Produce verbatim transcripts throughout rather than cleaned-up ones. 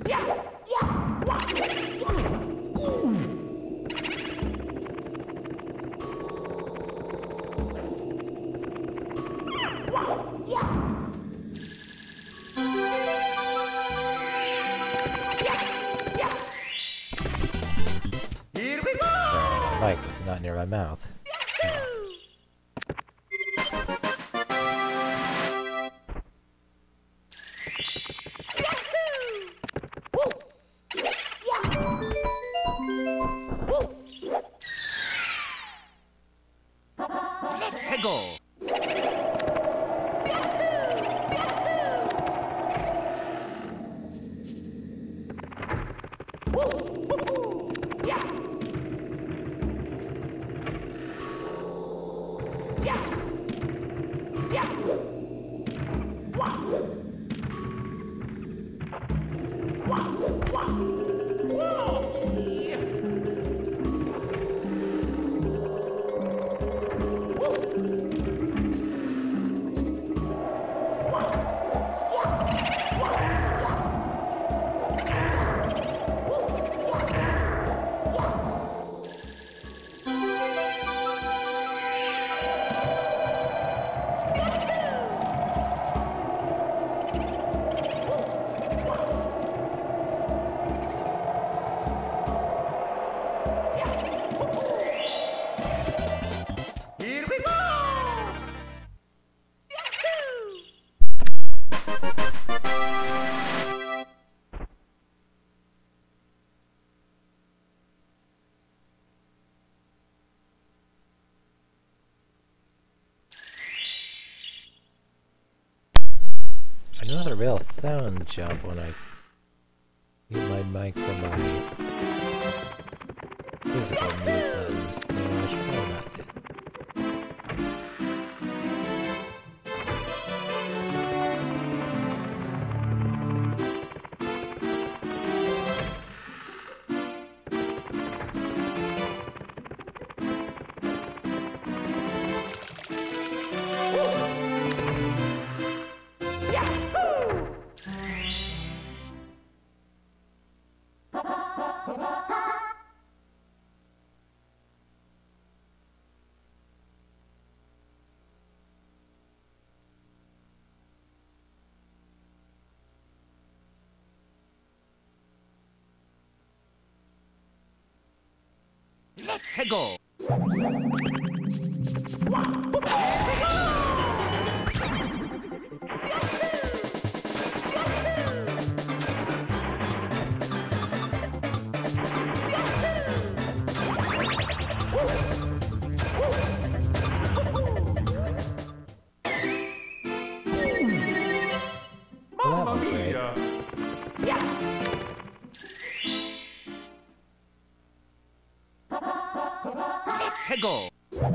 Like it's not near my mouth. Let's go. I notice a real sound jump when I mute my mic from my physical mute buttons. No, I should probably not do. Let's go. Mamma mia! Let's go.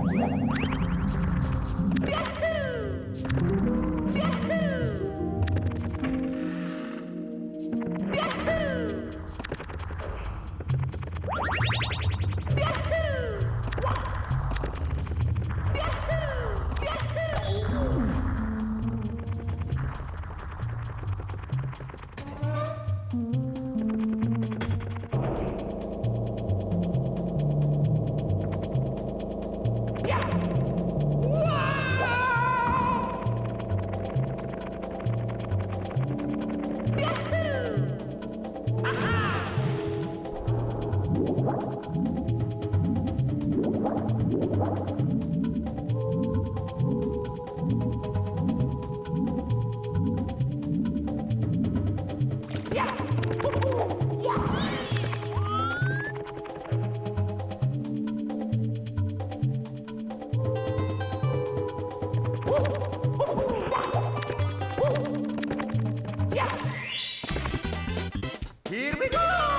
Here we go!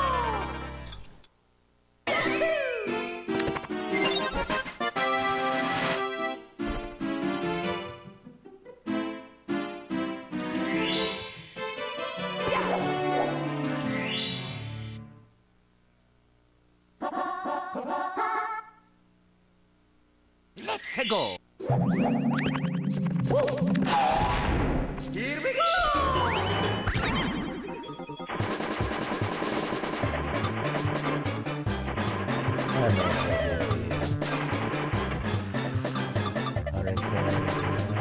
Let's go! Here we go! I know what I did here. Hundred coins.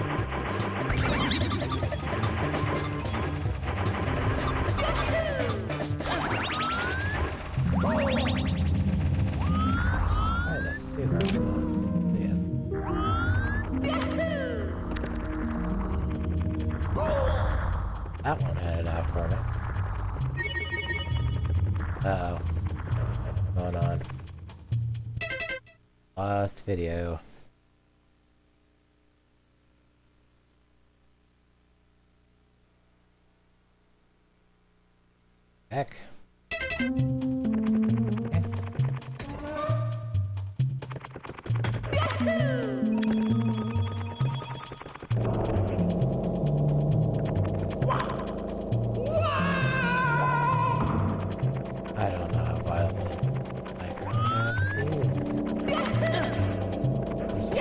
Trying to see where it was. Yeah. That one had it out for me. Uh oh. Going on. Lost video. Heck. I don't know how violent I currently have these.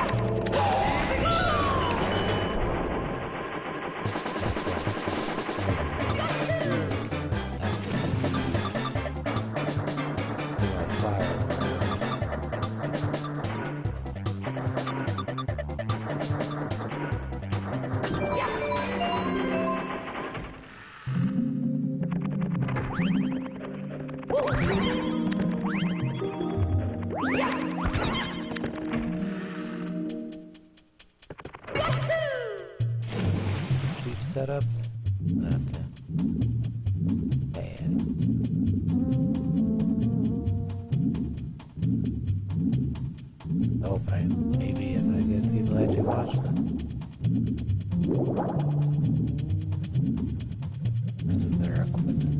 Cheap setups. Not bad. Oh, I, maybe if I get people to actually watch this. There's some better equipment.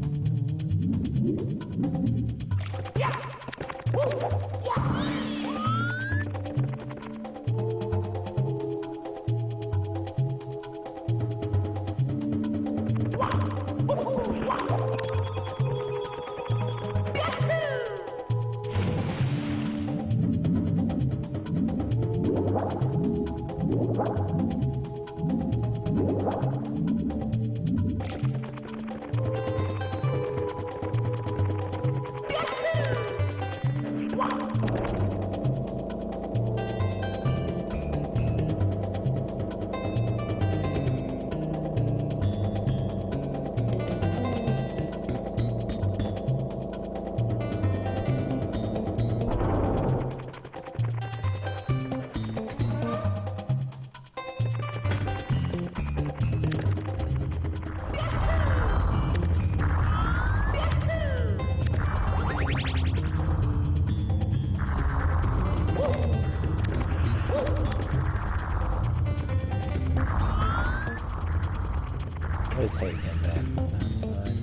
Always hate him back on that side.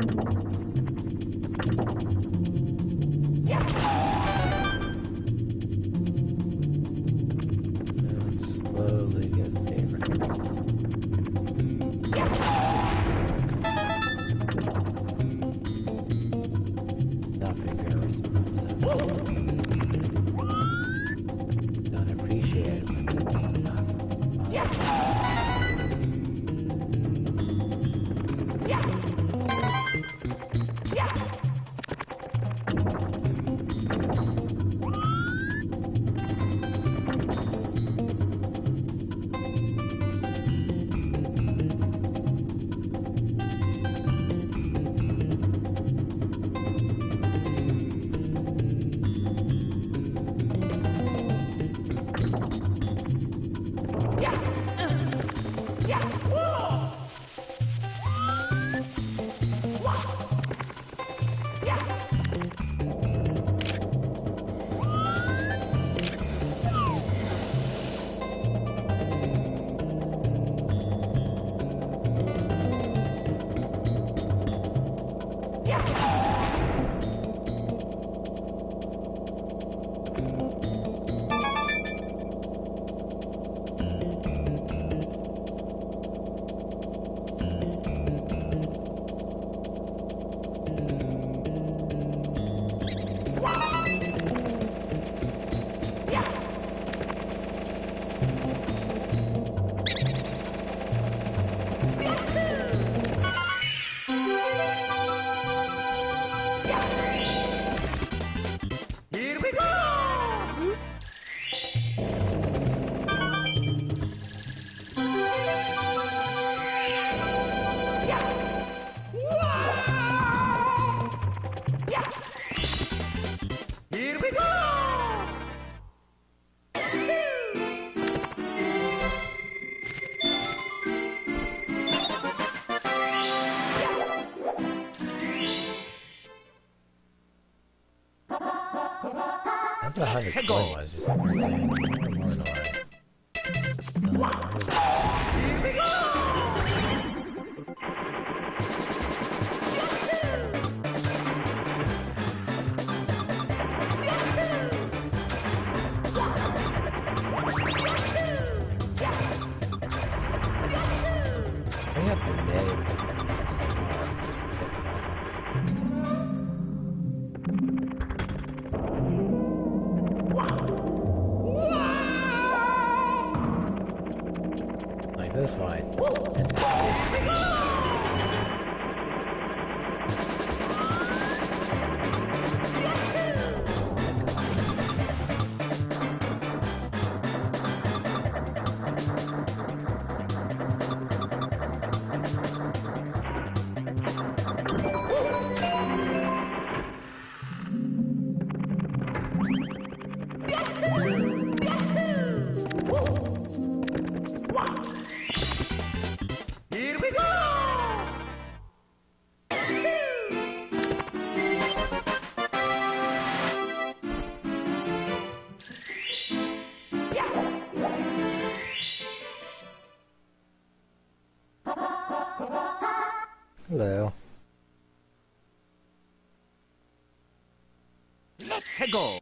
Slowly get favorite. Nothing very responsive. Don't appreciate it. Here we go! Here we go! That's a hundred Hegel. point was just more annoying. Uh, Here we go! I have to name like this wide. Here we go! Hello. Let's go!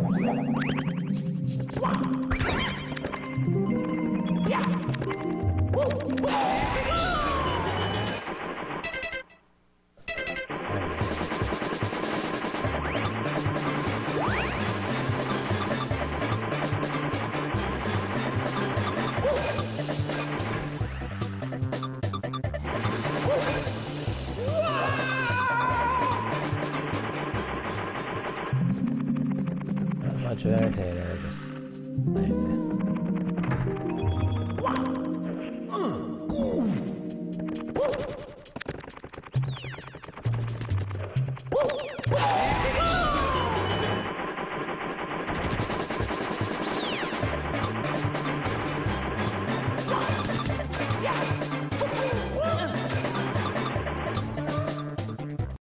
Much of entertainer, just like Here